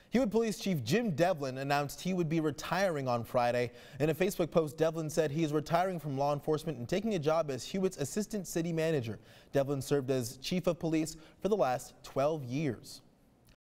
Hewitt Police Chief Jim Devlin announced he would be retiring on Friday. In a Facebook post, Devlin said he is retiring from law enforcement and taking a job as Hewitt's assistant city manager. Devlin served as chief of police for the last 12 years.